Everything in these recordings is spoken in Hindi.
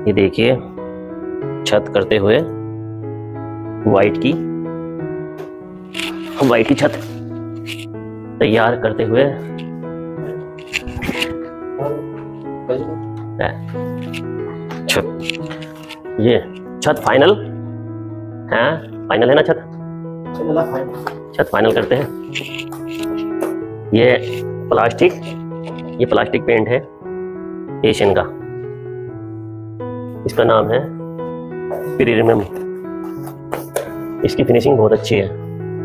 ये देखिए छत करते हुए वाइट की छत तैयार करते हुए ये छत फाइनल है। फाइनल है ना छत फाइनल करते हैं। ये प्लास्टिक पेंट है एशियन का। इसका नाम है प्रीमियम। इसकी फिनिशिंग बहुत अच्छी है।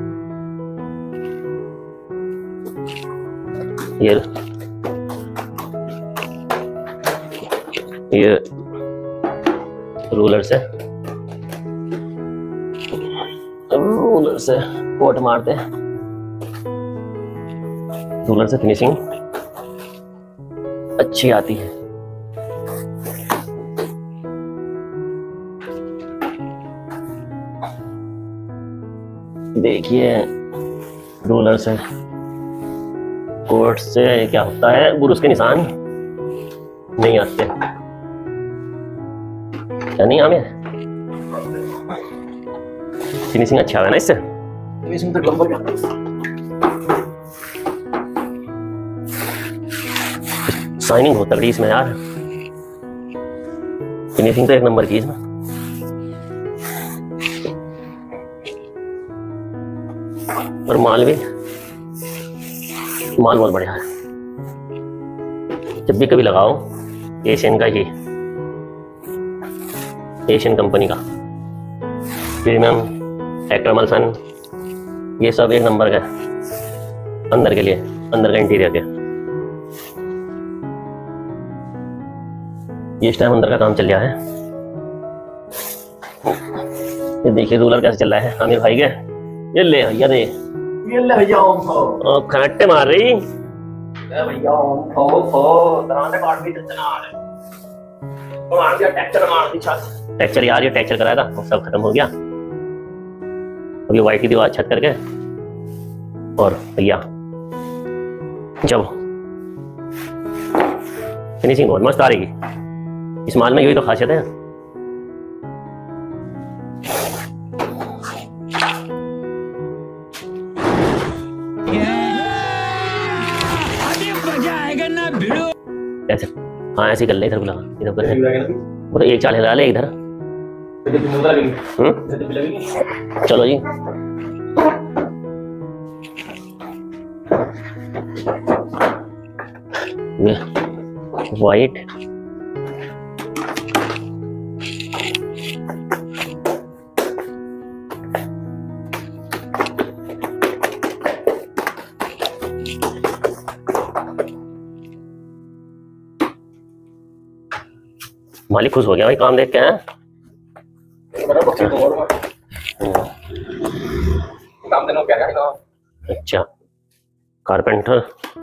ये रूलर से कोट मारते हैं। रूलर से फिनिशिंग अच्छी आती है। देखिए रूलर से कोट से क्या होता है, बुरुस के निशान नहीं आते। क्या नहीं आमे फिनिशिंग अच्छा है ना इससे। फिनिशिंग तो लंबा शाइनिंग बहुत तगड़ी इसमें यार। फिनिशिंग तो एक नंबर की इसमें। और माल बहुत बढ़िया है। जब भी कभी लगाओ एशियन का, ये एशियन कंपनी का प्रीमियम एक्टरमल्सन, ये सब एक नंबर का अंदर के लिए, अंदर का इंटीरियर के। ये इस टाइम अंदर का काम चल रहा है। ये देखिए रूलर कैसे चल रहा है आमिर भाई के। ये ले भैया दे, ये ले भैया खट्टे मार रही भैया दराने काट भी चलना आ रहा है। और मार दिया टेक्सचर, मार दी छत। टेक्सचर यार, ये टेक्सचर कराया था वो सब खत्म हो गया। अब ये वाइट की दीवार छत करके और भैया जब फिनिशिंग बहुत मस्त आ रही। इस माल में यही तो खासियत है। ऐसे हाँ ऐसे कर ले, इधर बुला, इधर कर। वो तो एक चाल हिला ले इधर। चलो जी ये वाइट मालिक खुश हो गया भाई काम देख के। हैं अच्छा कारपेंटर।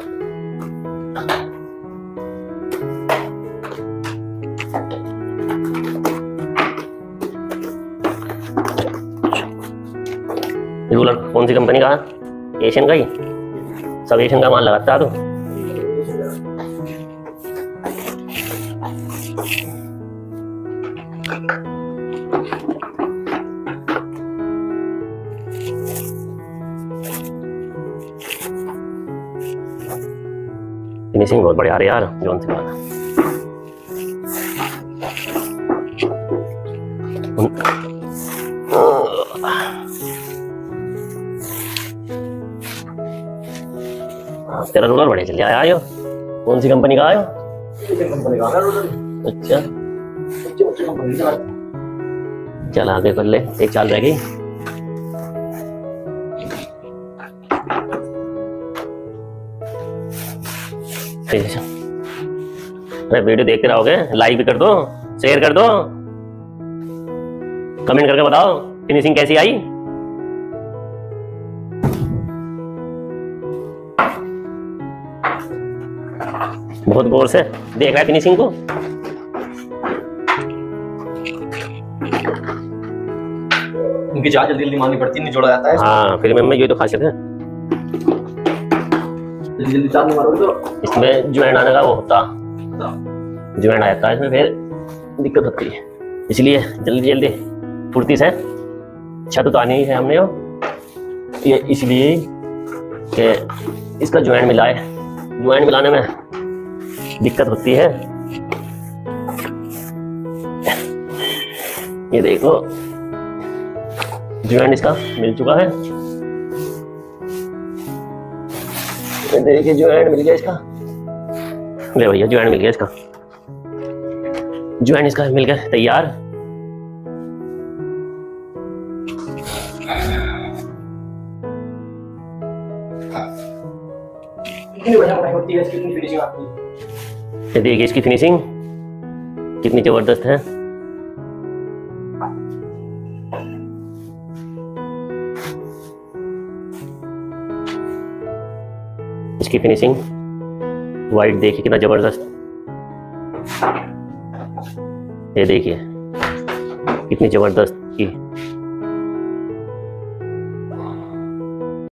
रूलर कौन सी कंपनी का? एशियन का ही। सब एशियन का माल लगाता है तो। फिनिशिंग बहुत बढ़िया आ रही है यार जोन से बात। तेरा रोलर बढ़िया चल आया। आयो कौन सी कंपनी का आयो? अच्छा चल आगे कर ले, एक चाल रह गई। अरे वीडियो देखते रहोगे, लाइक भी कर दो, शेयर कर दो, कमेंट करके बताओ फिनिशिंग कैसी आई। बहुत गौर से देख रहा है फिनिशिंग को। उनकी चार्ज जल्दी मारनी पड़ती, नहीं जोड़ा जाता है। हाँ फिर में ये तो खासियत है। जल्दी चार्ज नहीं मारोगे तो इसमें ज्वाइंट आने का वो होता, ज्वाइन आ जाता है इसमें, फिर दिक्कत होती है। इसलिए जल्दी जल्दी फुर्ती से छत उतारनी है हमने ये, इसलिए कि इसका ज्वाइन मिला है। ज्वाइन मिलाने में दिक्कत होती है। ये देखो ज्वाइन इसका मिल चुका है। ये देखिए ज्वाइन मिल गया इसका। ले भैया ज्वाइन मिल गया इसका। ज्वाइन इसका मिल गया तैयार। कितनी बढ़िया बनाई होती है, कितनी फिनिशिंग आती है। ये देखिए इसकी फिनिशिंग कितनी जबरदस्त है। इसकी फिनिशिंग वाइट देखिए कितना जबरदस्त। ये देखिए कितनी जबरदस्त।